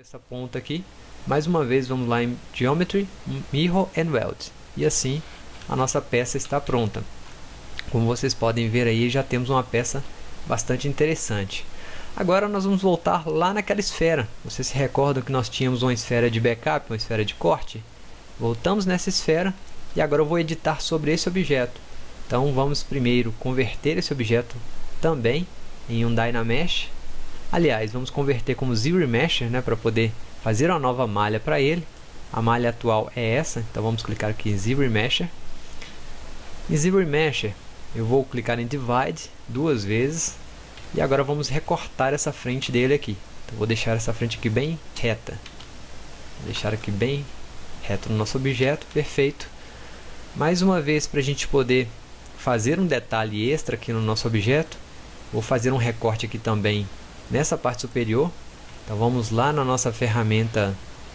essa ponta aqui. Mais uma vez vamos lá em Geometry, Mirror and Weld. E assim a nossa peça está pronta. Como vocês podem ver aí, já temos uma peça bastante interessante. Agora nós vamos voltar lá naquela esfera. Vocês se recordam que nós tínhamos uma esfera de backup, uma esfera de corte? Voltamos nessa esfera e agora eu vou editar sobre esse objeto. Então vamos primeiro converter esse objeto também em um Dynamesh. Aliás, vamos converter como ZRemesher, né, para poder fazer uma nova malha para ele. A malha atual é essa, então vamos clicar aqui em ZRemesher. Em ZRemesher eu vou clicar em Divide duas vezes. E agora vamos recortar essa frente dele aqui. Então, vou deixar essa frente aqui bem reta. Vou deixar aqui bem reto no nosso objeto, perfeito. Mais uma vez, para a gente poder fazer um detalhe extra aqui no nosso objeto, vou fazer um recorte aqui também nessa parte superior. Então vamos lá na nossa ferramenta.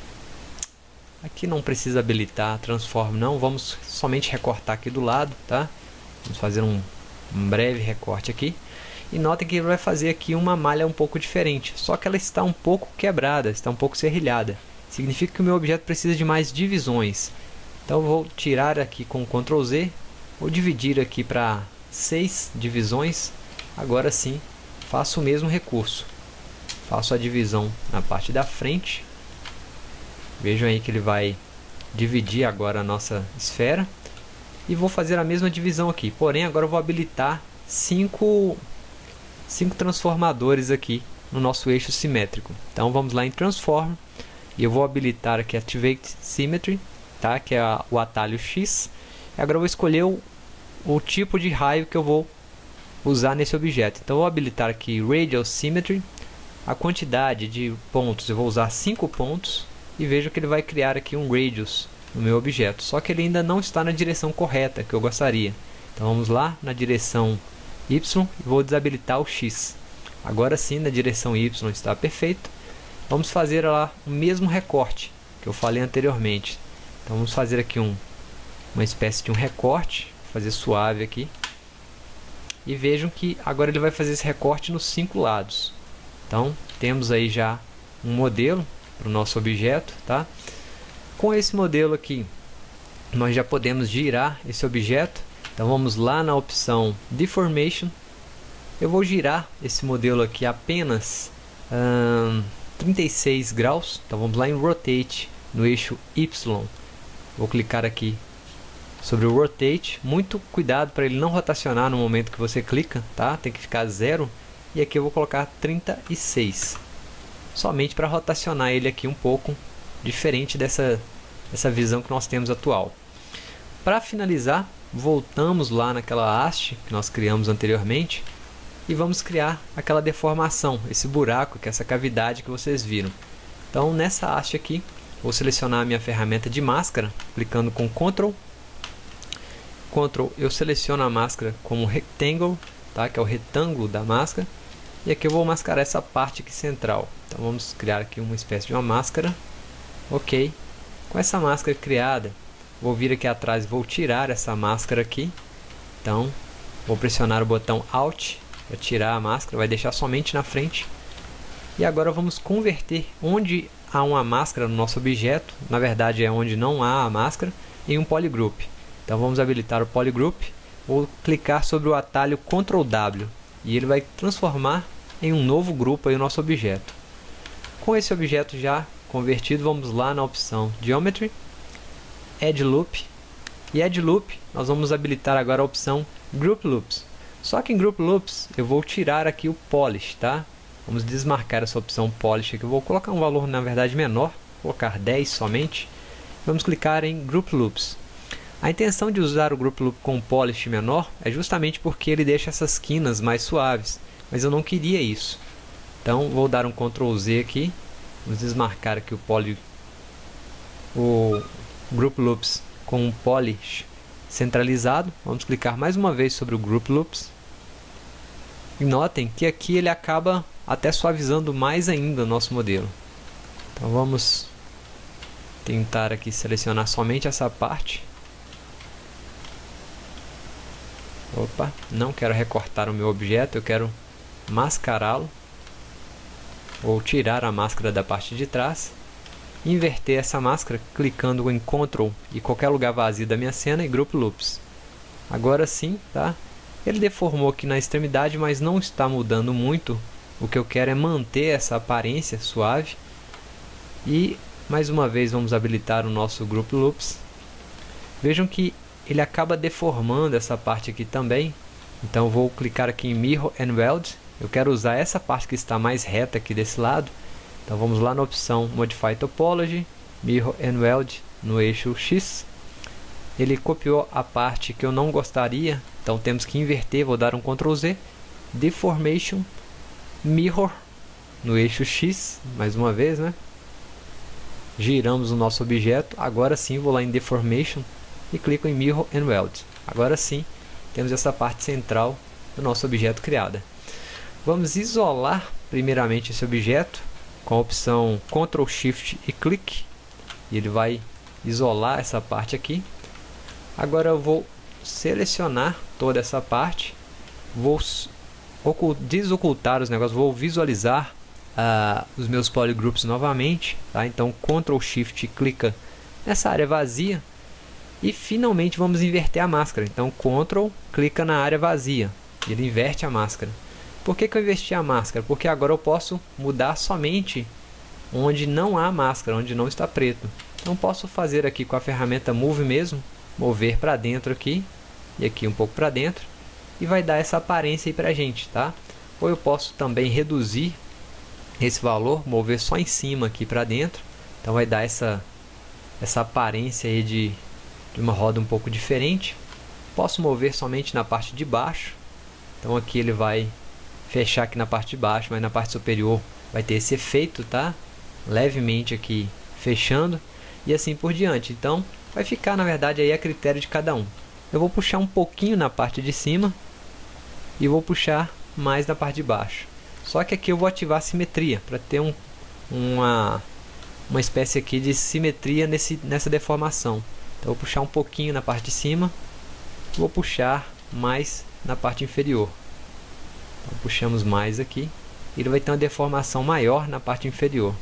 Aqui não precisa habilitar Transform não, vamos somente recortar aqui do lado, tá? Vamos fazer um breve recorte aqui. E notem que ele vai fazer aqui uma malha um pouco diferente, só que ela está um pouco quebrada, está um pouco serrilhada. Significa que o meu objeto precisa de mais divisões. Então eu vou tirar aqui com Ctrl Z, vou dividir aqui para 6 divisões. Agora sim, faço o mesmo recurso. Faço a divisão na parte da frente. Vejam aí que ele vai dividir agora a nossa esfera. E vou fazer a mesma divisão aqui, porém agora eu vou habilitar 5 transformadores aqui no nosso eixo simétrico. Então vamos lá em Transform e eu vou habilitar aqui Activate Symmetry, tá? Que é o atalho X. E agora eu vou escolher o tipo de raio que eu vou usar nesse objeto. Então eu vou habilitar aqui Radial Symmetry. A quantidade de pontos eu vou usar 5 pontos e vejo que ele vai criar aqui um radius no meu objeto. Só que ele ainda não está na direção correta que eu gostaria. Então vamos lá na direção Y e vou desabilitar o X. Agora sim, na direção Y está perfeito. Vamos fazer lá o mesmo recorte que eu falei anteriormente. Então vamos fazer aqui uma espécie de um recorte, fazer suave aqui. E vejam que agora ele vai fazer esse recorte nos 5 lados. Então temos aí já um modelo para o nosso objeto, tá? Com esse modelo aqui, nós já podemos girar esse objeto. Então vamos lá na opção Deformation. Eu vou girar esse modelo aqui apenas 36 graus. Então vamos lá em Rotate no eixo Y. Vou clicar aqui sobre o Rotate. Muito cuidado para ele não rotacionar no momento que você clica, tá? Tem que ficar 0. E aqui eu vou colocar 36. Somente para rotacionar ele aqui um pouco diferente dessa visão que nós temos atual. Para finalizar, voltamos lá naquela haste que nós criamos anteriormente e vamos criar aquela deformação, esse buraco, que é essa cavidade que vocês viram. Então nessa haste aqui, vou selecionar a minha ferramenta de máscara, clicando com Ctrl, eu seleciono a máscara como Rectangle, tá? Que é o retângulo da máscara, e aqui eu vou mascarar essa parte aqui central. Então vamos criar aqui uma espécie de uma máscara, ok. Com essa máscara criada, vou vir aqui atrás e vou tirar essa máscara aqui. Então, vou pressionar o botão Alt para tirar a máscara, vai deixar somente na frente. E agora vamos converter onde há uma máscara no nosso objeto, na verdade é onde não há a máscara, em um Polygroup. Então vamos habilitar o Polygroup, vou clicar sobre o atalho Ctrl W e ele vai transformar em um novo grupo aí o nosso objeto. Com esse objeto já convertido, vamos lá na opção Geometry, Add Loop, e Add Loop nós vamos habilitar agora a opção Group Loops. Só que em Group Loops eu vou tirar aqui o Polish, tá? Vamos desmarcar essa opção Polish aqui, eu vou colocar um valor na verdade menor, vou colocar 10 somente. Vamos clicar em Group Loops. A intenção de usar o Group Loop com Polish menor é justamente porque ele deixa essas quinas mais suaves, mas eu não queria isso. Então vou dar um Ctrl Z aqui. Vamos desmarcar aqui o Group Loops com um Polish centralizado. Vamos clicar mais uma vez sobre o Group Loops. E notem que aqui ele acaba até suavizando mais ainda o nosso modelo. Então vamos tentar aqui selecionar somente essa parte. Opa, não quero recortar o meu objeto, eu quero mascará-lo. Vou tirar a máscara da parte de trás, inverter essa máscara clicando em Ctrl e qualquer lugar vazio da minha cena e Group Loops. Agora sim, tá? Ele deformou aqui na extremidade, mas não está mudando muito. O que eu quero é manter essa aparência suave. E mais uma vez vamos habilitar o nosso Group Loops. Vejam que ele acaba deformando essa parte aqui também. Então vou clicar aqui em Mirror and Weld. Eu quero usar essa parte que está mais reta aqui desse lado. Então vamos lá na opção Modify Topology, Mirror and Weld no eixo X. Ele copiou a parte que eu não gostaria, então temos que inverter, vou dar um Ctrl Z, Deformation, Mirror no eixo X, mais uma vez, né? Giramos o nosso objeto, agora sim vou lá em Deformation e clico em Mirror and Weld. Agora sim temos essa parte central do nosso objeto criada. Vamos isolar primeiramente esse objeto com a opção Ctrl Shift e clique, e ele vai isolar essa parte aqui. Agora eu vou selecionar toda essa parte, vou desocultar os negócios, vou visualizar os meus polygroups novamente, tá? Então Ctrl Shift clica nessa área vazia e finalmente vamos inverter a máscara. Então Ctrl clica na área vazia, ele inverte a máscara. Por que eu investi a máscara? Porque agora eu posso mudar somente onde não há máscara, onde não está preto. Então posso fazer aqui com a ferramenta Move mesmo, mover para dentro aqui e aqui um pouco para dentro, e vai dar essa aparência aí para a gente, tá? Ou eu posso também reduzir esse valor, mover só em cima aqui para dentro, então vai dar essa aparência aí de uma roda um pouco diferente. Posso mover somente na parte de baixo, então aqui ele vai fechar aqui na parte de baixo, mas na parte superior vai ter esse efeito, tá? Levemente aqui fechando e assim por diante. Então vai ficar, na verdade, aí a critério de cada um. Eu vou puxar um pouquinho na parte de cima e vou puxar mais na parte de baixo. Só que aqui eu vou ativar a simetria para ter uma espécie aqui de simetria nessa deformação. Então eu vou puxar um pouquinho na parte de cima, vou puxar mais na parte inferior. Então, puxamos mais aqui, ele vai ter uma deformação maior na parte inferior.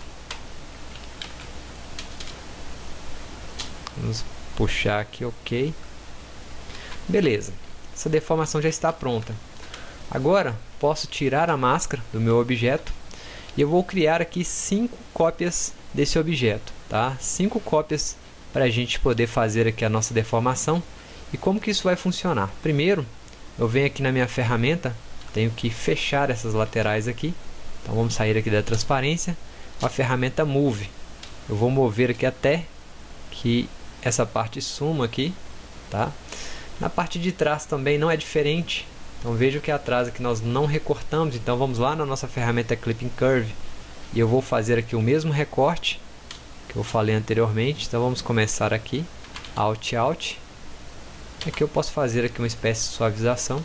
Vamos puxar aqui, ok. Beleza, essa deformação já está pronta. Agora posso tirar a máscara do meu objeto e eu vou criar aqui 5 cópias desse objeto, tá? 5 cópias para a gente poder fazer aqui a nossa deformação. E como que isso vai funcionar? Primeiro, eu venho aqui na minha ferramenta, tenho que fechar essas laterais aqui. Então vamos sair aqui da transparência, com a ferramenta Move. Eu vou mover aqui até que essa parte suma aqui, tá? Na parte de trás também não é diferente. Então veja que atrás aqui nós não recortamos. Então vamos lá na nossa ferramenta Clipping Curve e eu vou fazer aqui o mesmo recorte que eu falei anteriormente. Então vamos começar aqui, Alt, Alt. Aqui eu posso fazer aqui uma espécie de suavização.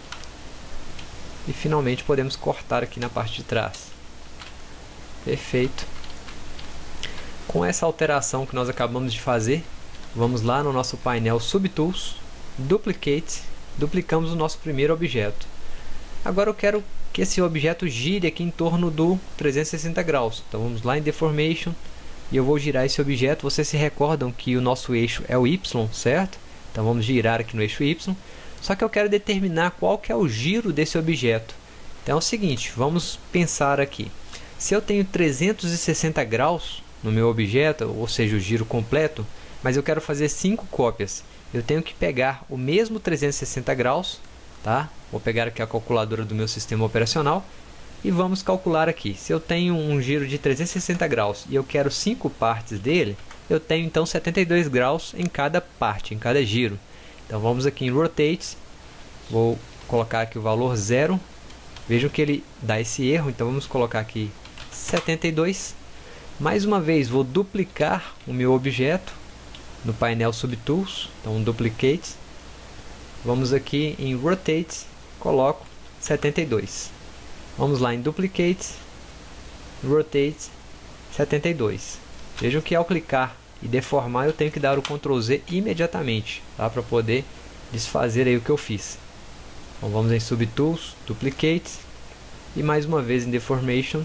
E finalmente podemos cortar aqui na parte de trás. Perfeito. Com essa alteração que nós acabamos de fazer, vamos lá no nosso painel Subtools, Duplicate, duplicamos o nosso primeiro objeto. Agora eu quero que esse objeto gire aqui em torno do 360 graus. Então vamos lá em Deformation e eu vou girar esse objeto. Vocês se recordam que o nosso eixo é o Y, certo? Então vamos girar aqui no eixo Y. Só que eu quero determinar qual que é o giro desse objeto. Então é o seguinte, vamos pensar aqui. Se eu tenho 360 graus no meu objeto, ou seja, o giro completo, mas eu quero fazer 5 cópias, eu tenho que pegar o mesmo 360 graus, tá? Vou pegar aqui a calculadora do meu sistema operacional e vamos calcular aqui. Se eu tenho um giro de 360 graus e eu quero 5 partes dele, eu tenho então 72 graus em cada parte, em cada giro. Então vamos aqui em Rotate, vou colocar aqui o valor 0. Vejam que ele dá esse erro, então vamos colocar aqui 72. Mais uma vez vou duplicar o meu objeto no painel Subtools, então Duplicate. Vamos aqui em Rotate, coloco 72. Vamos lá em Duplicate, Rotate, 72. Vejam que ao clicar e deformar eu tenho que dar o Ctrl Z imediatamente, tá? Para poder desfazer aí o que eu fiz. Então vamos em Subtools, Duplicate e mais uma vez em Deformation,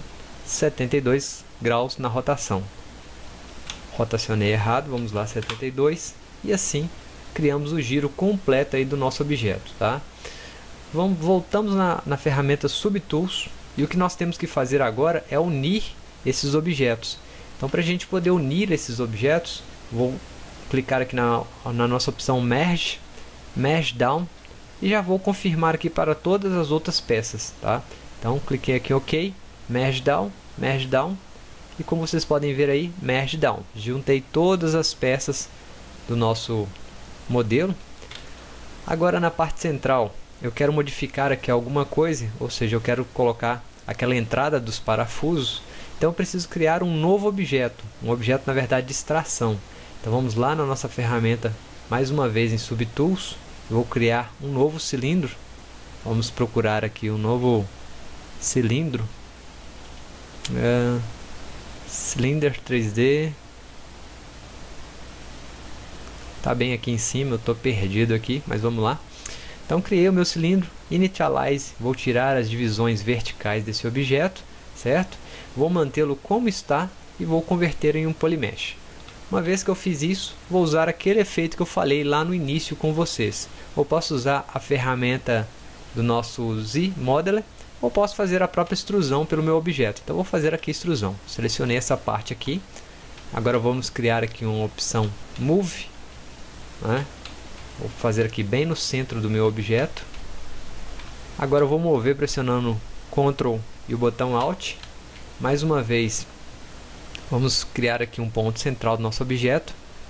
72 graus na rotação. Rotacionei errado, vamos lá, 72, e assim criamos o giro completo aí do nosso objeto, tá? Voltamos na ferramenta Subtools, e o que nós temos que fazer agora é unir esses objetos. Então, para a gente poder unir esses objetos, vou clicar aqui na nossa opção Merge, Merge Down, e já vou confirmar aqui para todas as outras peças, tá? Então, cliquei aqui em OK, Merge Down, e como vocês podem ver aí, Merge Down. Juntei todas as peças do nosso modelo. Agora, na parte central, eu quero modificar aqui alguma coisa, ou seja, eu quero colocar aquela entrada dos parafusos. Então, eu preciso criar um novo objeto, um objeto, na verdade, de extração. Então, vamos lá na nossa ferramenta, mais uma vez em Subtools. Vou criar um novo cilindro. Vamos procurar aqui um novo cilindro. Cylinder 3D. Tá bem aqui em cima, eu estou perdido aqui, mas vamos lá. Então, criei o meu cilindro, Initialize. Vou tirar as divisões verticais desse objeto, certo? Vou mantê-lo como está e vou converter em um Polymesh. Uma vez que eu fiz isso, vou usar aquele efeito que eu falei lá no início com vocês. Ou posso usar a ferramenta do nosso Z-Modeler, ou posso fazer a própria extrusão pelo meu objeto. Então, vou fazer aqui extrusão. Selecionei essa parte aqui. Agora, vamos criar aqui uma opção Move, né? Vou fazer aqui bem no centro do meu objeto. Agora, eu vou mover pressionando Ctrl e o botão Alt. Mais uma vez, vamos criar aqui um ponto central do nosso objeto.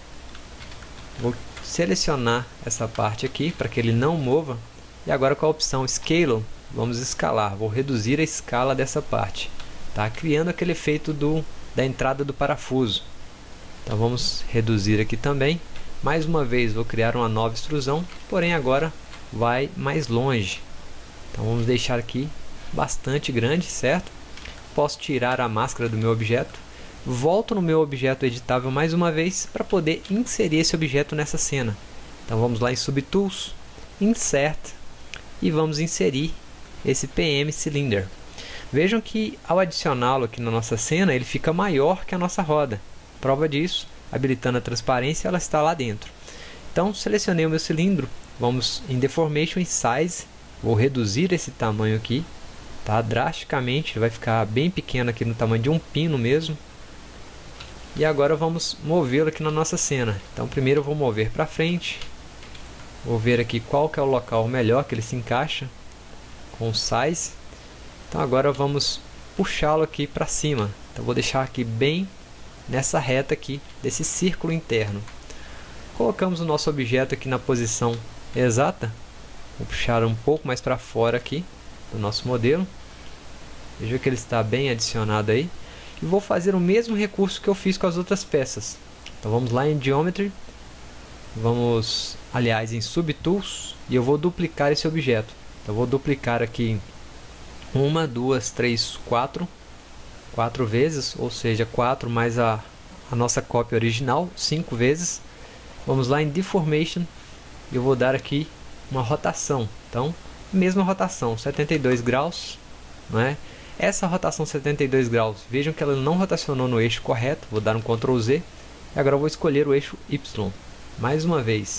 Vou selecionar essa parte aqui para que ele não mova. E agora, com a opção Scale, vamos escalar. Vou reduzir a escala dessa parte, tá? Criando aquele efeito da entrada do parafuso. Então, vamos reduzir aqui também. Mais uma vez, vou criar uma nova extrusão, porém agora vai mais longe. Então, vamos deixar aqui bastante grande, certo? Posso tirar a máscara do meu objeto. Volto no meu objeto editável mais uma vez para poder inserir esse objeto nessa cena. Então, vamos lá em Subtools, Insert, e vamos inserir esse PM Cylinder. Vejam que ao adicioná-lo aqui na nossa cena, ele fica maior que a nossa roda. Prova disso, habilitando a transparência, ela está lá dentro. Então, selecionei o meu cilindro, vamos em Deformation e Size, vou reduzir esse tamanho aqui, tá? Drasticamente, ele vai ficar bem pequeno aqui no tamanho de um pino mesmo. E agora vamos movê-lo aqui na nossa cena. Então, primeiro eu vou mover para frente, vou ver aqui qual que é o local melhor que ele se encaixa com o Size. Então, agora vamos puxá-lo aqui para cima. Então, vou deixar aqui bem nessa reta aqui desse círculo interno. Colocamos o nosso objeto aqui na posição exata. Vou puxar um pouco mais para fora aqui do nosso modelo. Veja que ele está bem adicionado aí. E vou fazer o mesmo recurso que eu fiz com as outras peças. Então, vamos lá em Geometry. Vamos, aliás, em Subtools. E eu vou duplicar esse objeto. Então, vou duplicar aqui 1, 2, 3, 4 vezes, ou seja, 4 mais a nossa cópia original, 5 vezes. Vamos lá em Deformation, e eu vou dar aqui uma rotação. Então, mesma rotação, 72 graus, não é? Essa rotação 72 graus, vejam que ela não rotacionou no eixo correto. Vou dar um Ctrl Z, e agora eu vou escolher o eixo Y. Mais uma vez,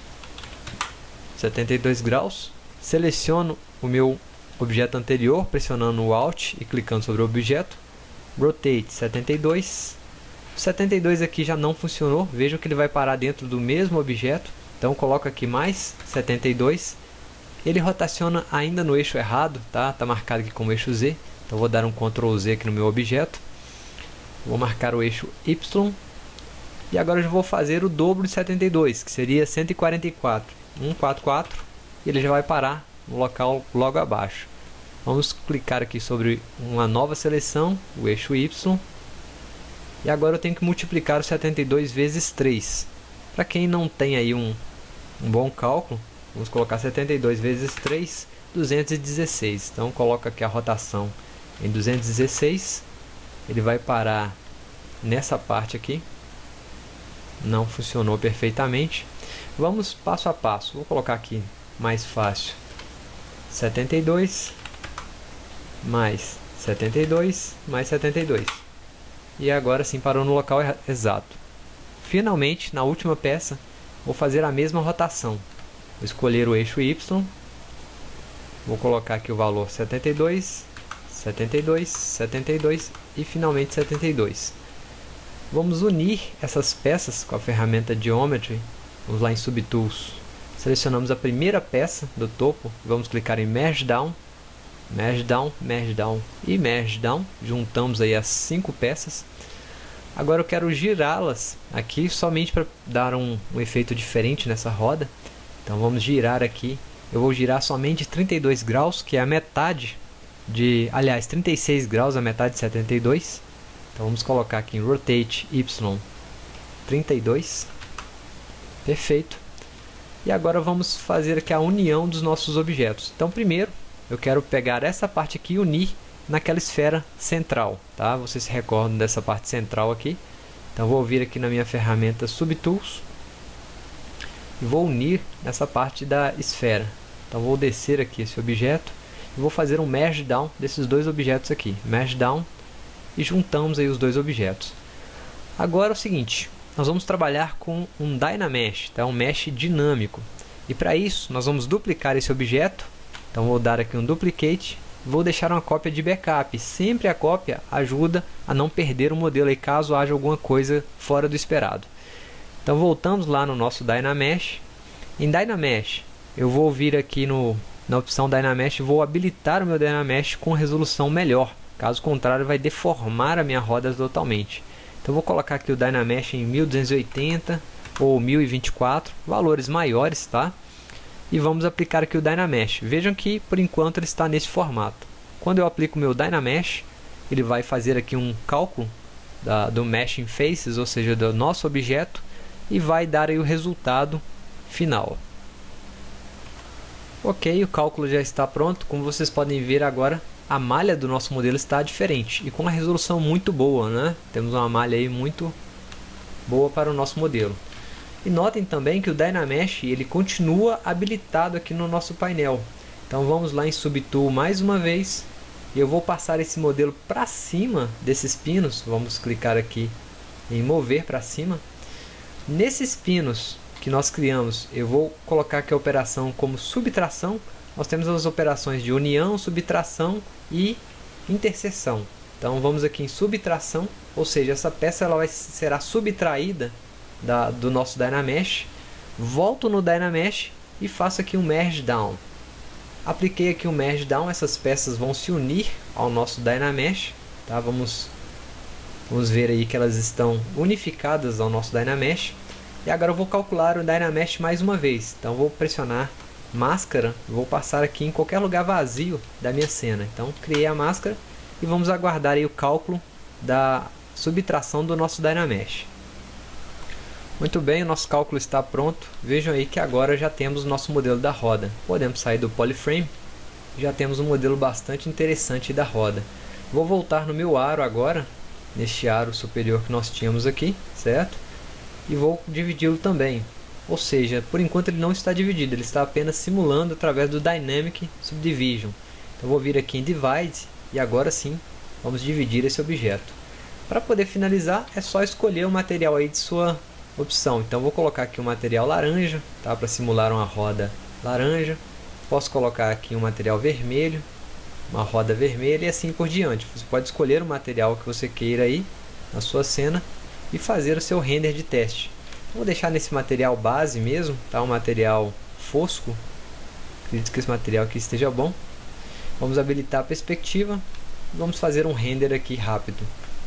72 graus, seleciono o meu objeto anterior, pressionando o Alt e clicando sobre o objeto. Rotate 72. O 72 aqui já não funcionou. Vejam que ele vai parar dentro do mesmo objeto. Então, coloco aqui mais 72. Ele rotaciona ainda no eixo errado, tá? Tá marcado aqui como eixo Z. Então, vou dar um Ctrl Z aqui no meu objeto. Vou marcar o eixo Y. E agora eu vou fazer o dobro de 72, que seria 144. 144. E ele já vai parar no local logo abaixo. Vamos clicar aqui sobre uma nova seleção, o eixo Y. E agora eu tenho que multiplicar o 72 vezes 3. Para quem não tem aí um bom cálculo, vamos colocar 72 vezes 3, 216. Então, coloco aqui a rotação em 216. Ele vai parar nessa parte aqui. Não funcionou perfeitamente. Vamos passo a passo. Vou colocar aqui mais fácil. 72 mais 72 mais 72. E agora sim parou no local exato. Finalmente, na última peça, vou fazer a mesma rotação. Vou escolher o eixo Y. Vou colocar aqui o valor 72, 72, 72 e finalmente 72. Vamos unir essas peças com a ferramenta Geometry. Vamos lá em Subtools. Selecionamos a primeira peça do topo. Vamos clicar em Merge Down. Merge Down, Merge Down e Merge Down. Juntamos aí as 5 peças. Agora eu quero girá-las aqui somente para dar um efeito diferente nessa roda. Então vamos girar aqui. Eu vou girar somente 32 graus, que é a metade de... Aliás, 36 graus, a metade de 72. Então vamos colocar aqui em Rotate Y 32. Perfeito. E agora vamos fazer aqui a união dos nossos objetos. Então primeiro eu quero pegar essa parte aqui e unir naquela esfera central, tá? Vocês se recordam dessa parte central aqui. Então vou vir aqui na minha ferramenta Subtools e vou unir nessa parte da esfera. Então vou descer aqui esse objeto e vou fazer um Merge Down desses dois objetos aqui. Merge Down e juntamos aí os dois objetos. Agora é o seguinte, nós vamos trabalhar com um Dynamesh, tá? Um mesh dinâmico. E para isso nós vamos duplicar esse objeto. Então vou dar aqui um Duplicate. Vou deixar uma cópia de backup. Sempre a cópia ajuda a não perder o modelo aí, caso haja alguma coisa fora do esperado. Então voltamos lá no nosso Dynamesh. Em Dynamesh eu vou vir aqui na opção Dynamesh e vou habilitar o meu Dynamesh com resolução melhor. Caso contrário vai deformar a minha roda totalmente. Então vou colocar aqui o Dynamesh em 1280 ou 1024, valores maiores, tá? E vamos aplicar aqui o Dynamesh. Vejam que por enquanto ele está nesse formato. Quando eu aplico o meu Dynamesh, ele vai fazer aqui um cálculo do Meshing Faces, ou seja, do nosso objeto, e vai dar aí o resultado final. Ok, o cálculo já está pronto. Como vocês podem ver agora, a malha do nosso modelo está diferente e com uma resolução muito boa, né? Temos uma malha aí muito boa para o nosso modelo. E notem também que o Dynamesh ele continua habilitado aqui no nosso painel. Então vamos lá em Subtool mais uma vez. E eu vou passar esse modelo para cima desses pinos. Vamos clicar aqui em mover para cima. Nesses pinos que nós criamos, eu vou colocar aqui a operação como subtração. Nós temos as operações de união, subtração e interseção. Então vamos aqui em subtração, ou seja, essa peça será subtraída do nosso Dynamesh. Volto no Dynamesh e faço aqui um Merge Down. Apliquei aqui um Merge Down, essas peças vão se unir ao nosso Dynamesh, tá? Vamos ver aí que elas estão unificadas ao nosso Dynamesh. E agora eu vou calcular o Dynamesh mais uma vez. Então vou pressionar máscara, vou passar aqui em qualquer lugar vazio da minha cena. Então criei a máscara e vamos aguardar aí o cálculo da subtração do nosso Dynamesh. Muito bem, o nosso cálculo está pronto. Vejam aí que agora já temos o nosso modelo da roda. Podemos sair do Polyframe. Já temos um modelo bastante interessante da roda. Vou voltar no meu aro agora, neste aro superior que nós tínhamos aqui, certo? E vou dividi-lo também. Ou seja, por enquanto ele não está dividido, ele está apenas simulando através do Dynamic Subdivision. Então vou vir aqui em Divide e agora sim vamos dividir esse objeto. Para poder finalizar é só escolher o material aí de sua opção. Então vou colocar aqui um material laranja, tá? Para simular uma roda laranja. Posso colocar aqui um material vermelho, uma roda vermelha e assim por diante. Você pode escolher o material que você queira aí na sua cena e fazer o seu render de teste. Vou deixar nesse material base mesmo, tá? Um material fosco. Acredito que esse material aqui esteja bom. Vamos habilitar a perspectiva. Vamos fazer um render aqui rápido.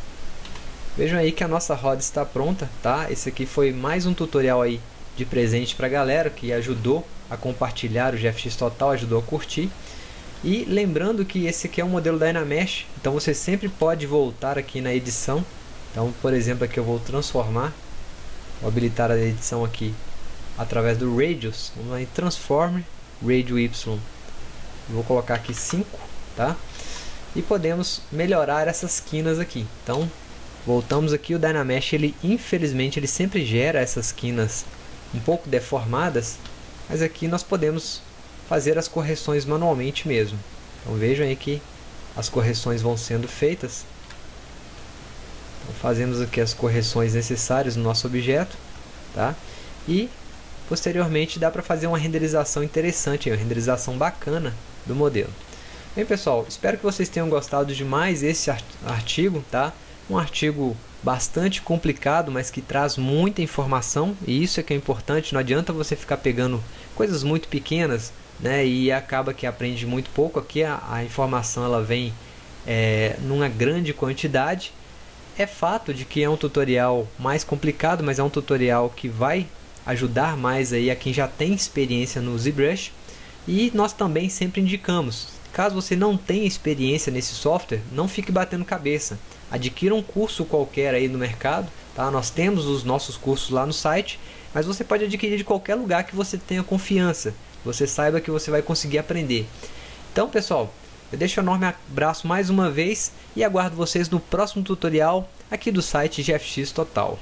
Vejam aí que a nossa roda está pronta, tá? Esse aqui foi mais um tutorial aí de presente para a galera que ajudou a compartilhar o GFX Total, ajudou a curtir. E lembrando que esse aqui é um modelo Dynamesh, então você sempre pode voltar aqui na edição. Então, por exemplo, aqui eu vou transformar, vou habilitar a edição aqui através do Radius. Vamos lá em Transform, Radio Y. Vou colocar aqui 5, tá? E podemos melhorar essas quinas aqui. Então, voltamos aqui, o Dynamesh, infelizmente, ele sempre gera essas quinas um pouco deformadas, mas aqui nós podemos fazer as correções manualmente mesmo. Então vejam aí que as correções vão sendo feitas. Então, fazemos aqui as correções necessárias no nosso objeto, tá? E posteriormente dá para fazer uma renderização interessante, uma renderização bacana do modelo. Bem, pessoal, espero que vocês tenham gostado de mais esse artigo, tá? Um artigo bastante complicado, mas que traz muita informação, e isso é que é importante. Não adianta você ficar pegando coisas muito pequenas, né, e acaba que aprende muito pouco. Aqui a informação ela vem numa grande quantidade. É fato de que é um tutorial mais complicado, mas é um tutorial que vai ajudar mais aí a quem já tem experiência no ZBrush. E nós também sempre indicamos, caso você não tenha experiência nesse software, não fique batendo cabeça. Adquira um curso qualquer aí no mercado, tá? Nós temos os nossos cursos lá no site, mas você pode adquirir de qualquer lugar que você tenha confiança, você saiba que você vai conseguir aprender. Então, pessoal, eu deixo um enorme abraço mais uma vez e aguardo vocês no próximo tutorial aqui do site GFX Total.